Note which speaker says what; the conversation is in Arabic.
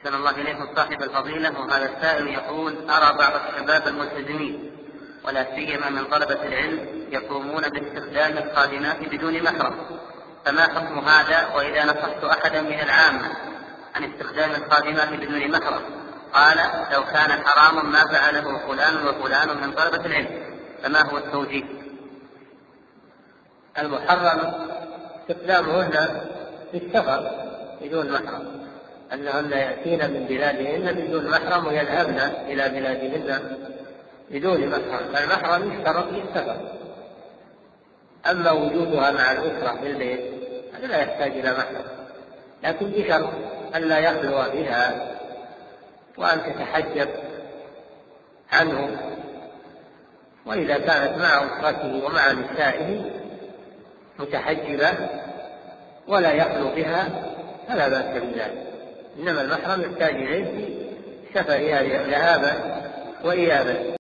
Speaker 1: أحسن الله إليكم صاحب الفضيلة. وهذا السائل يقول: أرى بعض الشباب الملتزمين ولا سيما من طلبة العلم يقومون باستخدام الخادمات بدون محرم، فما حكم هذا؟ وإذا نصحت أحدا من العامة عن استخدام الخادمات بدون محرم قال لو كان حراما ما فعله فلان وفلان من طلبة العلم، فما هو التوجيه؟
Speaker 2: المحرم استخدامهن في السفر بدون محرم، أنهن يأتين من بلادهن بدون محرم ويذهبن إلى بلادهن بدون محرم، فالمحرم يشترط للسفر. أما وجودها مع الأسرة في البيت هذا لا يحتاج إلى محرم، لكن بشرط أن لا يخلو بها وأن تتحجب عنه. وإذا كانت مع أسرته ومع نسائه متحجبة ولا يخلو بها فلا بأس بذلك، إنما المحرم يحتاج إليه في سفرها ذهابا وإيابا.